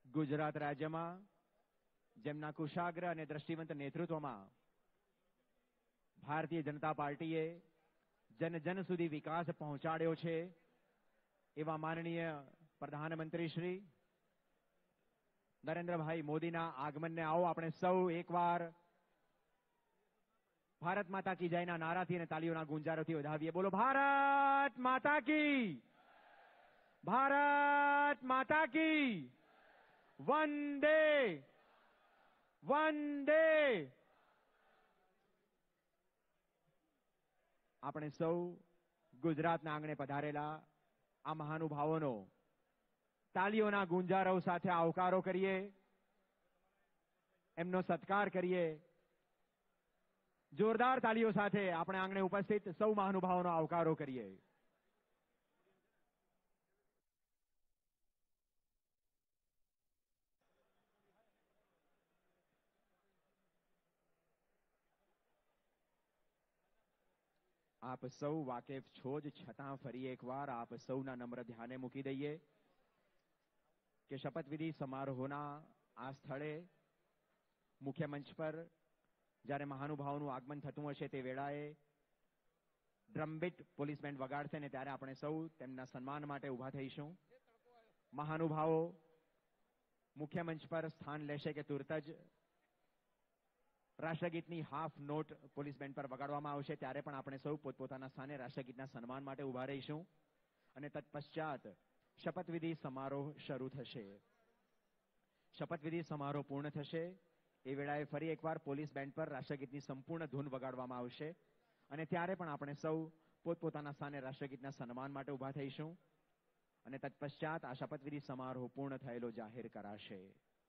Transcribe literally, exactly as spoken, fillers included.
ગુજરાત રાજ્યમાં જેમના કુશાગ્ર અને દ્રષ્ટિવંત નેતૃત્વમાં ભારતીય જનતા પાર્ટીએ જન જન સુધી વિકાસ પહોંચાડ્યો છે એવા માનનીય પ્રધાનમંત્રી શ્રી નરેન્દ્રભાઈ મોદીના આગમનને આવો આપણે સૌ એકવાર ભારત માતા કી જયના નારાથી અને તાલીઓના ગુંજારોથી વધાવીએ. બોલો ભારત માતા કી, ભારત માતા કી, વંદે વંદે. આપણે સૌ ગુજરાતના આંગણે પધારેલા આ મહાનુભાવોનો તાલીઓના ગુંજારો સાથે આવકારો કરીએ, એમનો સત્કાર કરીએ. જોરદાર તાલીઓ સાથે આપણે આંગણે ઉપસ્થિત સૌ મહાનુભાવોનો આવકારો કરીએ. આપ સૌ વાકેફ છો જ, છતાં ફરી એકવાર આપ સૌના નમ્ર ધ્યાને મૂકી દઈએ કે શપથવિધિ સમારોહના આ સ્થળે મુખ્ય મંચ પર જ્યારે મહાનુભાવોનું આગમન થતું હશે તે વેળાએ ડ્રમબીટ પોલીસ બેન્ડ વગાડશે ને ત્યારે આપણે સૌ તેમના સન્માન માટે ઊભા થઈશું. મહાનુભાવો મુખ્ય મંચ પર સ્થાન લેશે કે તુરત જ રાષ્ટ્રગીતની હાફ નોટ પોલીસ બેન્ડ પર વગાડવામાં આવશે ત્યારે પણ આપણે સૌ પોતપોતાના સ્થાને રાષ્ટ્રગીતના સન્માન માટે ઊભા રહીશું અને તત્પશ્ચાત શપથવિધિ સમારોહ શરૂ થશે. શપથવિધિ સમારોહ પૂર્ણ થશે એ વેળાએ ફરી એકવાર પોલીસ બેન્ડ પર રાષ્ટ્રગીતની સંપૂર્ણ ધૂન વગાડવામાં આવશે અને ત્યારે પણ આપણે સૌ પોતપોતાના સ્થાને રાષ્ટ્રગીતના સન્માન માટે ઊભા થઈશું અને તત્પશ્ચાત આ શપથવિધિ સમારોહ પૂર્ણ થયેલો જાહેર કરાશે.